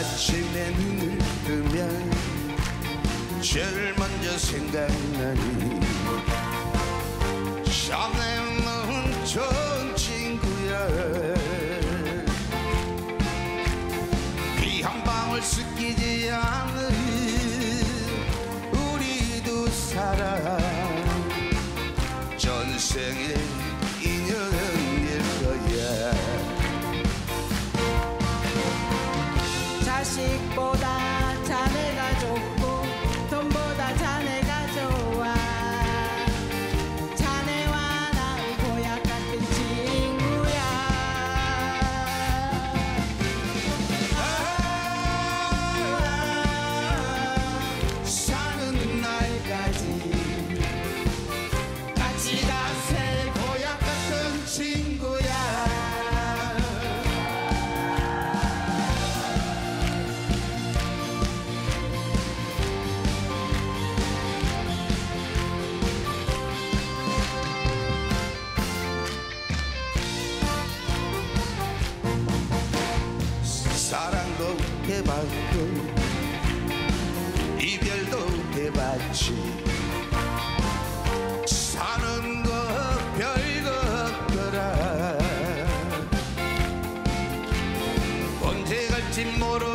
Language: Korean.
아침에 눈을 뜨면 제일 먼저 생각나니 자네는 좋은 친구야. 비 한 방울 습기지 않은 우리 두 사람 전생의 인연일 거야. 자식보다 자네가 좋고 돈보다 자네가 좋아. 자네와 나는 보약 같은 친구야. 사는 날까지 같이 가세. 보약 같은 친구야. 사랑도 해봤고 이별도 해봤지. 사는 거 별거 없더라. 언제 갈지 모르